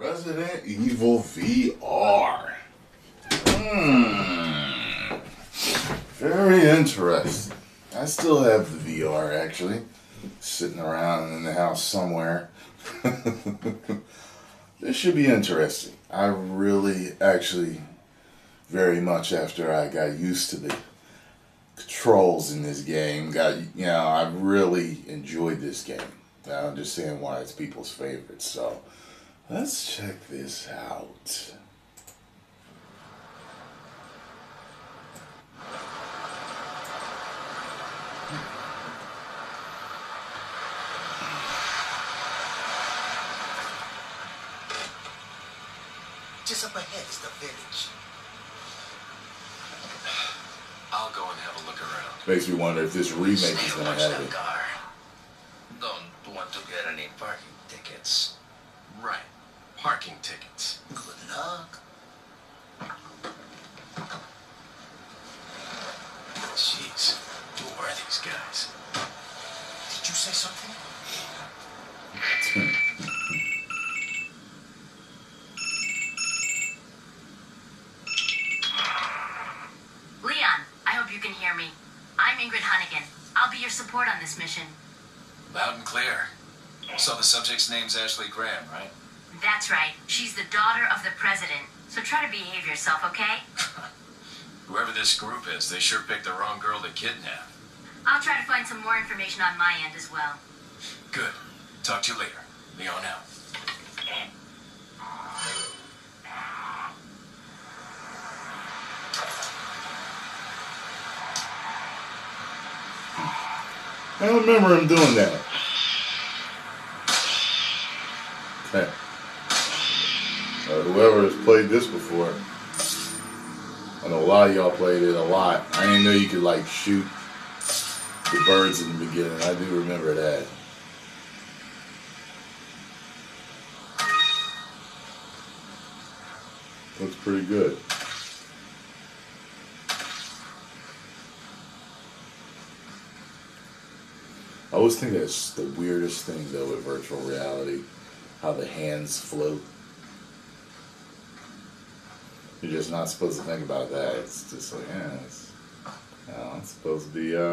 Resident Evil VR. Very interesting. I still have the VR actually, sitting around in the house somewhere. This should be interesting. I really, actually, very much after I got used to the controls in this game, I really enjoyed this game. I understand why it's people's favorite, so let's check this out. Just up ahead is the village. I'll go and have a look around. Makes me wonder if this remake is going to have it. Car. Don't want to get any parking tickets. Right. Parking tickets. Good luck. Jeez. Who are these guys? Did you say something? Leon, I hope you can hear me. I'm Ingrid Hunnigan. I'll be your support on this mission. Loud and clear. So the subject's name's Ashley Graham, right? That's right. She's the daughter of the president. So try to behave yourself, okay? Whoever this group is, they sure picked the wrong girl to kidnap. I'll try to find some more information on my end as well. Good. Talk to you later. Leon out. I don't remember him doing that. Okay. Whoever has played this before, I know a lot of y'all played it a lot. I didn't know you could like shoot the birds in the beginning. I do remember that. Looks pretty good. I always think that's the weirdest thing though with virtual reality, how the hands float. You're just not supposed to think about that. It's just like, it's supposed to be,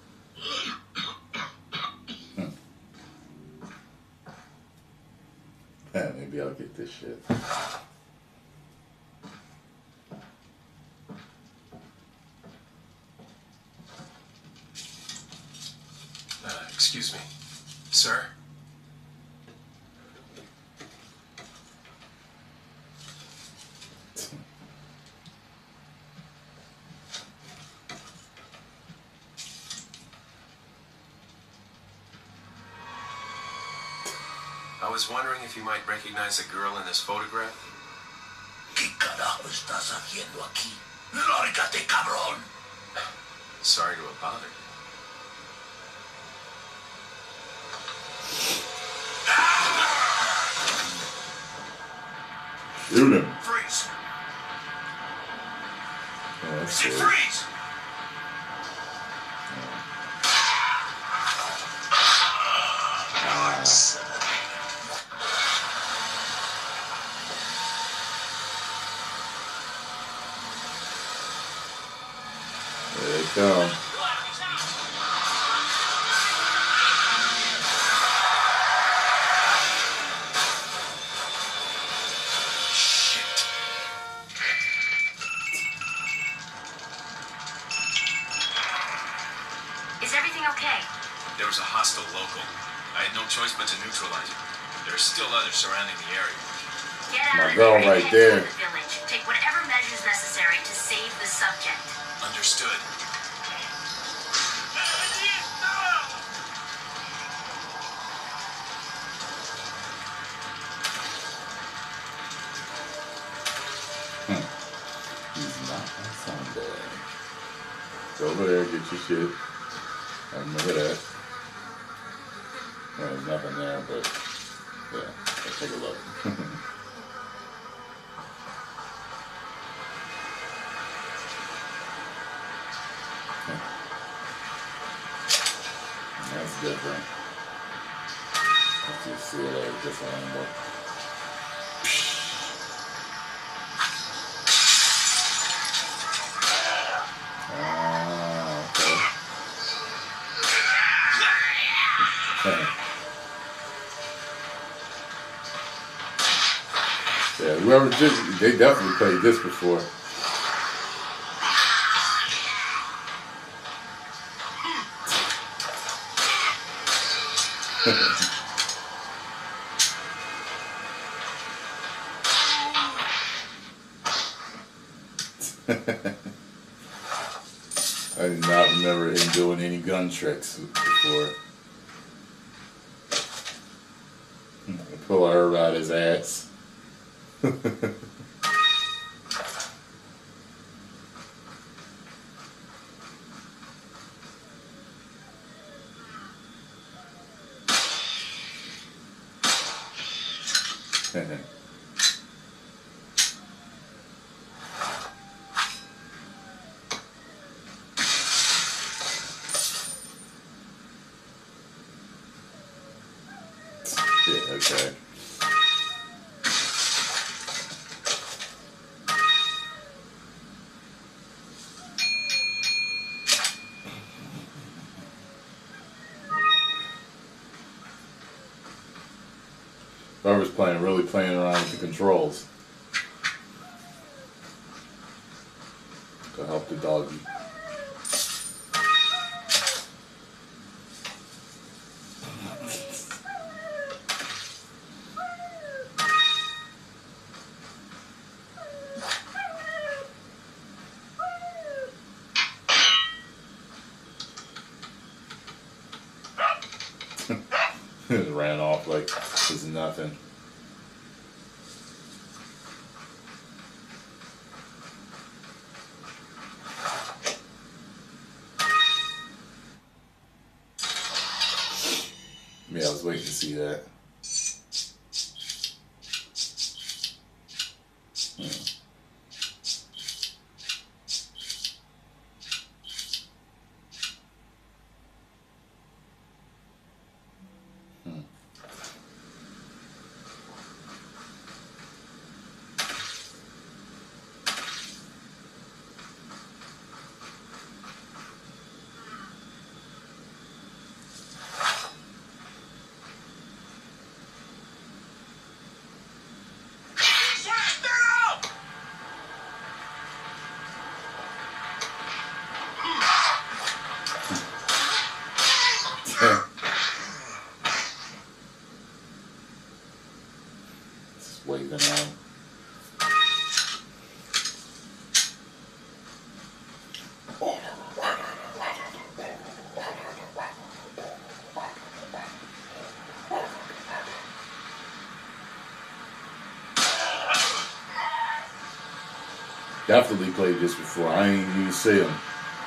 Yeah, maybe I'll get this shit. Excuse me. Sir? I was wondering if you might recognize the girl in this photograph? ¿Qué carajo estás haciendo aquí? ¡Lárgate, cabrón! Sorry to have bothered. Shoot him. Freeze! Oh, that's Say cool. freeze! There they come. Is everything okay? There was a hostile local. I had no choice but to neutralize it. There are still others surrounding the area. Get out My of girl there and right head there. to the village. Take whatever measures necessary to save the subject. Understood. He's not on Sunday. Go over there, get your shit. I remember that. Well, there's nothing there, but yeah, let's take a look. That's different. Let's just see it at a different angle. Yeah, whoever just, they definitely played this before. I do not remember him doing any gun tricks before. Pull a herb out his ass. Yeah, okay. Whoever's playing, really playing around with the controls to help the doggy. Ran off like it was nothing. Yeah, I was waiting to see that. Just waving out. Definitely played this before. I ain't even see him.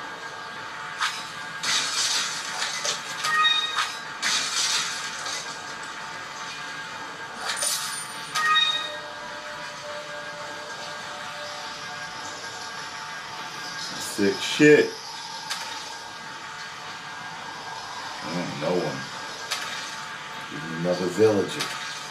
Sick shit. No one. Even another villager.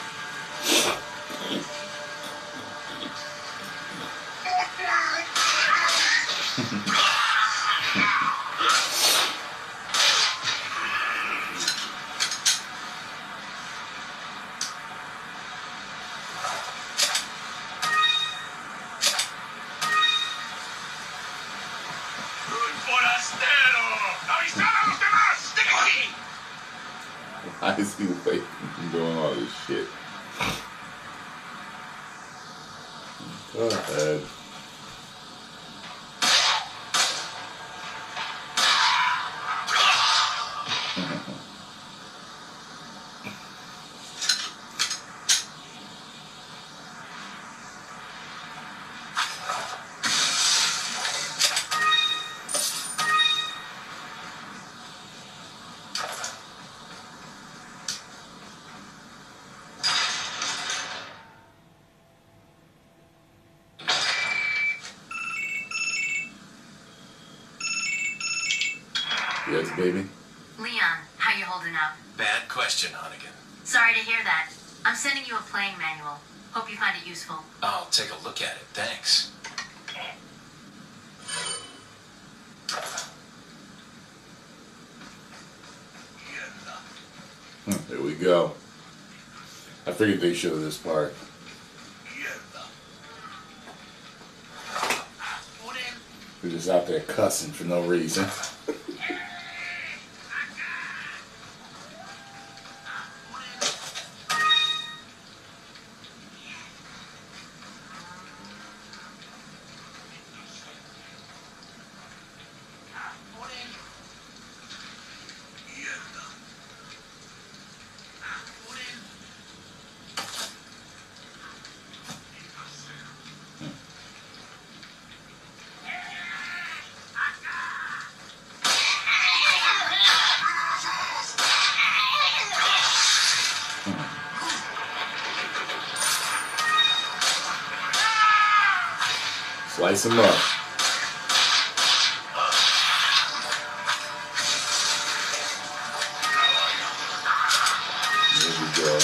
Why is he waiting and doing all this shit? Go ahead. Yes, baby. Leon, how you holding up? Bad question, Hunnigan. Sorry to hear that. I'm sending you a playing manual. Hope you find it useful. I'll take a look at it. Thanks. There we go. I figured they showed this part. We're just out there cussing for no reason. Slice them up. There we go.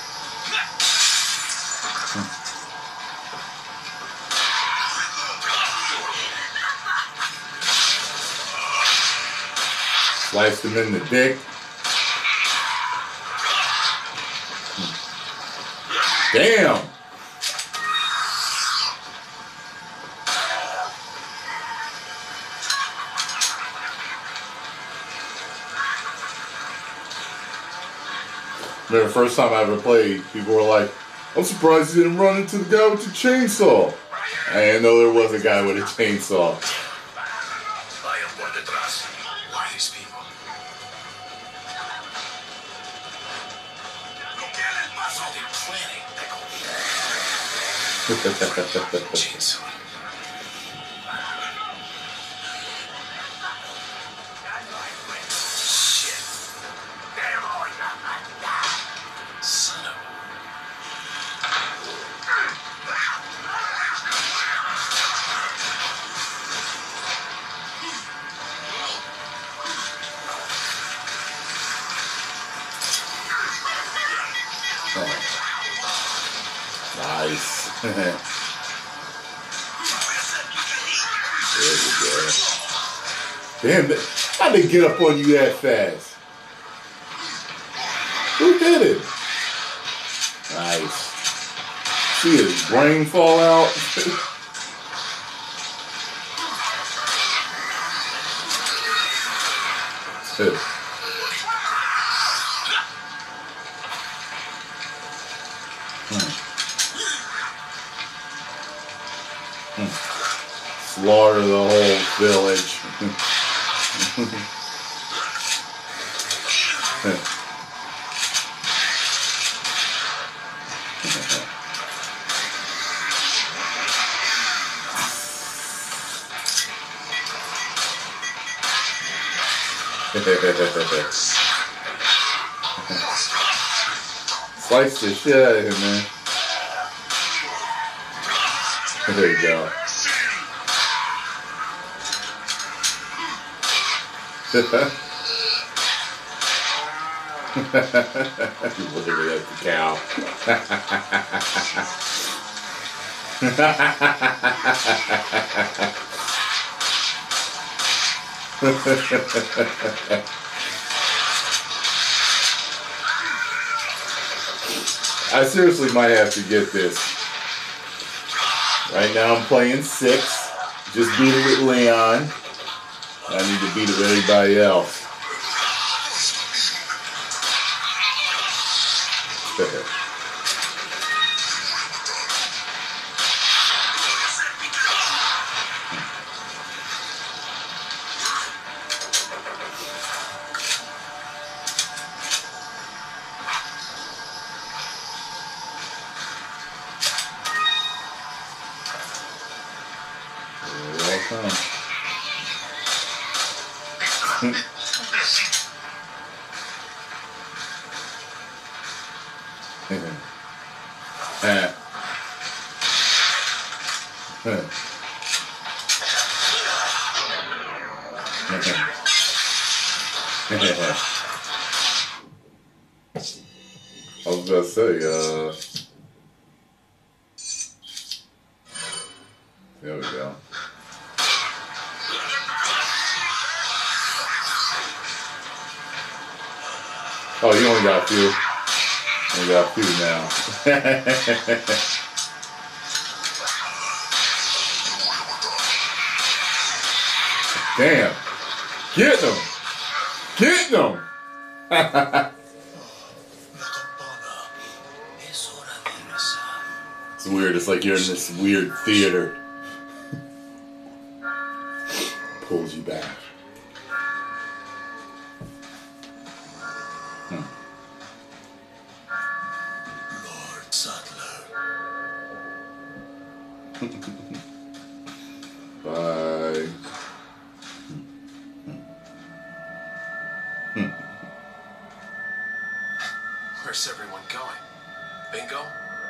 Slice them in the dick. Damn! Remember the first time I ever played, people were like, I'm surprised you didn't run into the guy with the chainsaw. I didn't know there was a guy with a chainsaw. Vaya por detrás. Who are these people? What are they planning? Chainsaw. Nice. There we go. Damn, how'd they get up on you that fast? Who did it? Nice. See his brain fall out? Slaughter the whole village. Slice the shit out of him, man. There you go. Looking at the cow. I seriously might have to get this. Right now I'm playing 6. Just beat it with Leon. I need to beat it with everybody else. I was gonna say, there we go. Oh, you only got a few. Only got a few now. Damn. Get them. Get them. It's weird. It's like you're in this weird theater. Pulls you back. Lord Sutler. Bye. Where's everyone going? Bingo?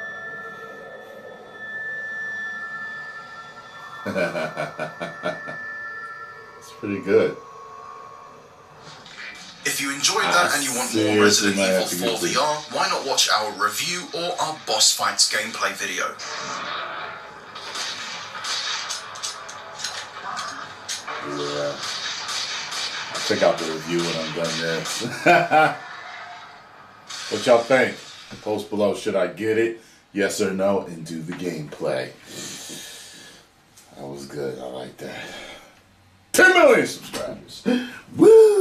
It's pretty good. If you enjoyed that and you want more seriously Resident might Evil have to 4 get this. VR, why not watch our review or our boss fights gameplay video? Yeah. I'll check out the review when I'm done this. What y'all think? Post below, should I get it? Yes or no? And do the gameplay. That was good. I like that. 10 million subscribers. Woo!